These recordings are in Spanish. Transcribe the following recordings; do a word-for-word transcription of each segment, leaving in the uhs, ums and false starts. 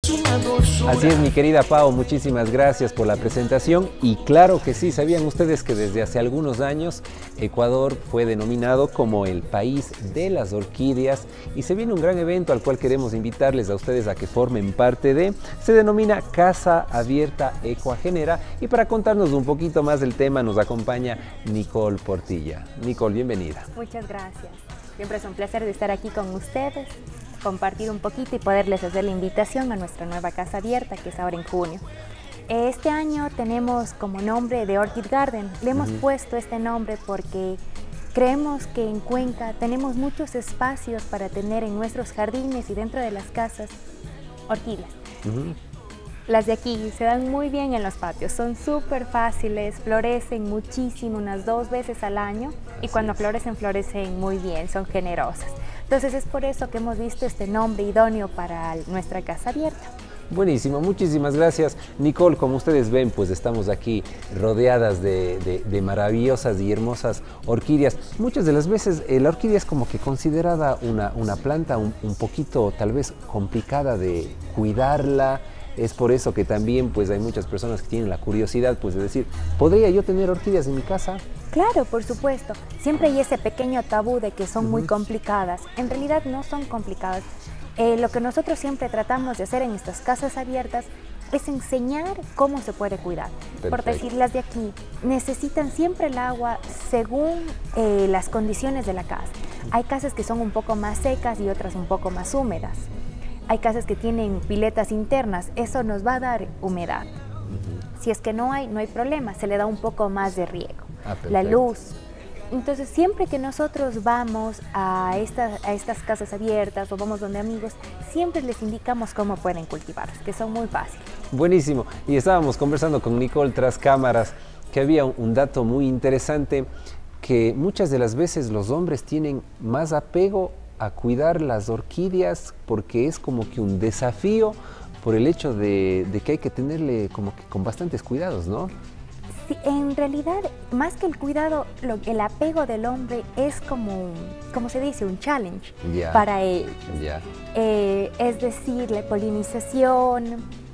Así es, mi querida Pau, muchísimas gracias por la presentación. Y claro que sí, ¿sabían ustedes que desde hace algunos años Ecuador fue denominado como el país de las orquídeas? Y se viene un gran evento al cual queremos invitarles a ustedes a que formen parte de. Se denomina Casa Abierta Ecuagenera, y para contarnos un poquito más del tema nos acompaña Nicole Portilla. Nicole, bienvenida. Muchas gracias. Siempre es un placer de estar aquí con ustedes, compartir un poquito y poderles hacer la invitación a nuestra nueva Casa Abierta, que es ahora en junio. Este año tenemos como nombre The Orchid Garden. Le hemos uh-huh. puesto este nombre porque creemos que en Cuenca tenemos muchos espacios para tener en nuestros jardines y dentro de las casas orquídeas. Uh-huh. Las de aquí se dan muy bien en los patios, son súper fáciles, florecen muchísimo, unas dos veces al año, y cuando florecen, florecen muy bien, son generosas. Entonces es por eso que hemos visto este nombre idóneo para nuestra Casa Abierta. Buenísimo, muchísimas gracias. Nicole, como ustedes ven, pues estamos aquí rodeadas de, de, de maravillosas y hermosas orquídeas. Muchas de las veces eh, la orquídea es como que considerada una, una planta un, un poquito tal vez complicada de cuidarla. Es por eso que también pues hay muchas personas que tienen la curiosidad pues de decir, ¿podría yo tener orquídeas en mi casa? Claro, por supuesto. Siempre hay ese pequeño tabú de que son uh-huh. muy complicadas. En realidad no son complicadas. Eh, lo que nosotros siempre tratamos de hacer en estas casas abiertas es enseñar cómo se puede cuidar. Perfecto. Por decir, las de aquí necesitan siempre el agua según eh, las condiciones de la casa. Hay casas que son un poco más secas y otras un poco más húmedas. Hay casas que tienen piletas internas, eso nos va a dar humedad. Uh-huh. Si es que no hay, no hay problema, se le da un poco más de riego. Ah, la luz. Entonces, siempre que nosotros vamos a estas, a estas casas abiertas o vamos donde amigos, siempre les indicamos cómo pueden cultivarlas, que son muy fáciles. Buenísimo. Y estábamos conversando con Nicole tras cámaras, que había un, un dato muy interesante, que muchas de las veces los hombres tienen más apego a cuidar las orquídeas porque es como que un desafío por el hecho de, de que hay que tenerle como que con bastantes cuidados, ¿no? Sí, en realidad, más que el cuidado, lo, el apego del hombre es como, como se dice, un challenge yeah. para ellos. Yeah. Eh, es decir, la polinización,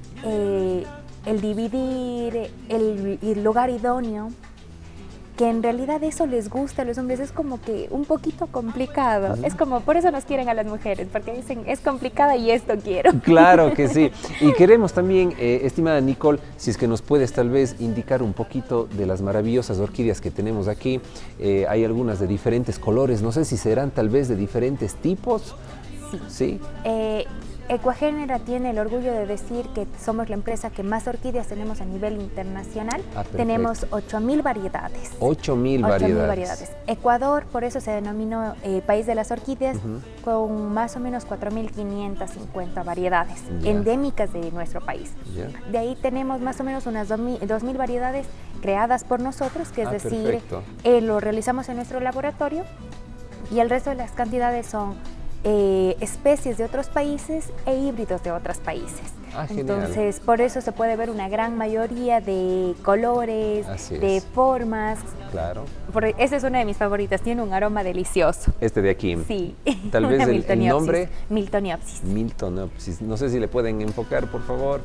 eh, el dividir, el, el lugar idóneo, que en realidad eso les gusta a los hombres, es como que un poquito complicado. Uh-huh. Es como, por eso nos quieren a las mujeres, porque dicen, es complicada y esto quiero. Claro que sí. Y queremos también, eh, estimada Nicole, si es que nos puedes tal vez indicar un poquito de las maravillosas orquídeas que tenemos aquí. Eh, hay algunas de diferentes colores, no sé si serán tal vez de diferentes tipos. Sí. ¿Sí? Eh, Ecuagenera tiene el orgullo de decir que somos la empresa que más orquídeas tenemos a nivel internacional. Ah, tenemos ocho mil variedades. ocho mil variedades. variedades. Ecuador, por eso se denominó eh, País de las Orquídeas, uh-huh. con más o menos cuatro mil quinientas cincuenta variedades yeah. endémicas de nuestro país. Yeah. De ahí tenemos más o menos unas dos mil variedades creadas por nosotros, que es ah, decir, eh, lo realizamos en nuestro laboratorio, y el resto de las cantidades son Eh, especies de otros países e híbridos de otros países. Ah, entonces, por eso se puede ver una gran mayoría de colores, de formas. Claro. Por, esa es una de mis favoritas, tiene un aroma delicioso. Este de aquí. Sí. Tal vez el, el nombre. Miltoniopsis. Miltoniopsis. No sé si le pueden enfocar, por favor.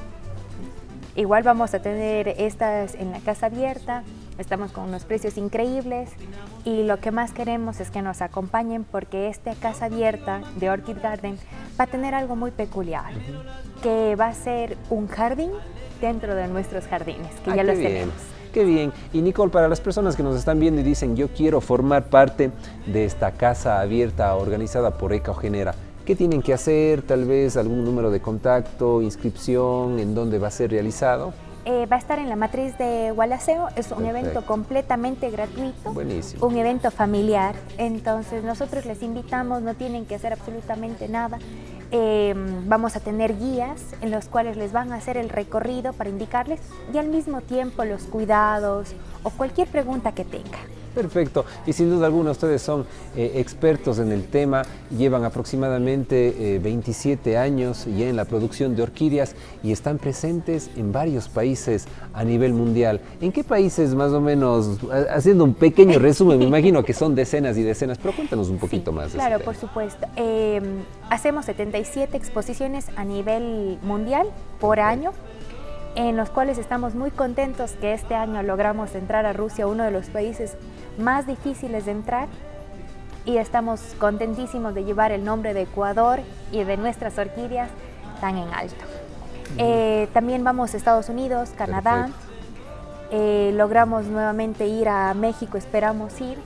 Igual vamos a tener estas en la Casa Abierta. Estamos con unos precios increíbles y lo que más queremos es que nos acompañen, porque esta Casa Abierta de Orchid Garden va a tener algo muy peculiar, uh-huh. que va a ser un jardín dentro de nuestros jardines, que ah, ya los bien. tenemos. Qué bien. Y Nicole, para las personas que nos están viendo y dicen, yo quiero formar parte de esta Casa Abierta organizada por Ecuagenera, ¿qué tienen que hacer? Tal vez algún número de contacto, inscripción, ¿en dónde va a ser realizado? Eh, va a estar en la matriz de Gualaceo, es un Perfecto. evento completamente gratuito, Buenísimo. un evento familiar, entonces nosotros les invitamos, no tienen que hacer absolutamente nada, eh, vamos a tener guías en los cuales les van a hacer el recorrido para indicarles y al mismo tiempo los cuidados o cualquier pregunta que tengan. Perfecto, y sin duda alguna ustedes son eh, expertos en el tema, llevan aproximadamente eh, veintisiete años ya en la producción de orquídeas y están presentes en varios países a nivel mundial. ¿En qué países más o menos, haciendo un pequeño resumen, me imagino que son decenas y decenas, pero cuéntanos un poquito sí, más de claro, ese tema. por supuesto. Eh, hacemos setenta y siete exposiciones a nivel mundial por año, en los cuales estamos muy contentos que este año logramos entrar a Rusia, uno de los países más difíciles de entrar, y estamos contentísimos de llevar el nombre de Ecuador y de nuestras orquídeas tan en alto. Uh-huh. eh, también vamos a Estados Unidos, Canadá, eh, logramos nuevamente ir a México, esperamos ir.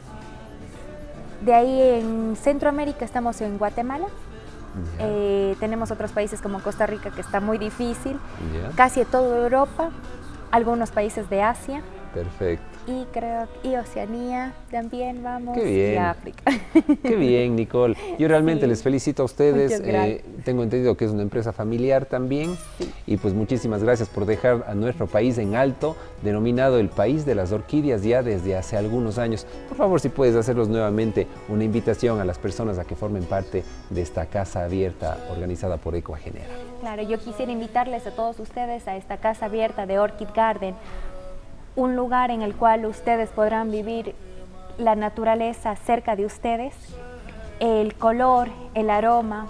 De ahí en Centroamérica estamos en Guatemala. Yeah. Eh, tenemos otros países como Costa Rica, que está muy difícil, yeah. Casi toda Europa, algunos países de Asia. Perfecto. Y creo y Oceanía también vamos. Qué bien. Y África. Qué bien, Nicole. Yo realmente sí. les felicito a ustedes. Eh, tengo entendido que es una empresa familiar también. Sí. Y pues muchísimas gracias por dejar a nuestro país en alto, denominado el país de las orquídeas ya desde hace algunos años. Por favor, si puedes hacernos nuevamente una invitación a las personas a que formen parte de esta casa abierta organizada por Ecuagenera. Claro, yo quisiera invitarles a todos ustedes a esta casa abierta de Orchid Garden, un lugar en el cual ustedes podrán vivir la naturaleza cerca de ustedes, el color, el aroma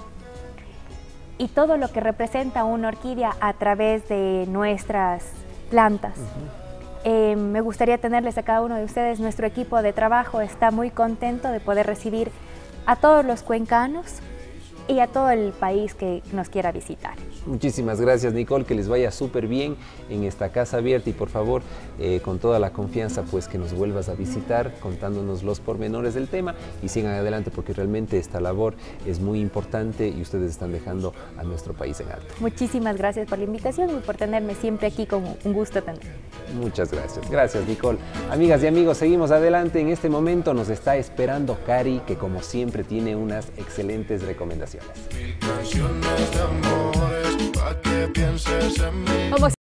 y todo lo que representa una orquídea a través de nuestras plantas. Uh-huh. eh, me gustaría tenerles a cada uno de ustedes. Nuestro equipo de trabajo está muy contento de poder recibir a todos los cuencanos y a todo el país que nos quiera visitar. Muchísimas gracias, Nicole, que les vaya súper bien en esta casa abierta y por favor, eh, con toda la confianza, pues que nos vuelvas a visitar contándonos los pormenores del tema y sigan adelante porque realmente esta labor es muy importante y ustedes están dejando a nuestro país en alto. Muchísimas gracias por la invitación y por tenerme siempre aquí, con un gusto también. Muchas gracias. Gracias, Nicole. Amigas y amigos, seguimos adelante. En este momento nos está esperando Cari, que como siempre tiene unas excelentes recomendaciones. Mil canciones de amores, pa' que pienses en mí. Vamos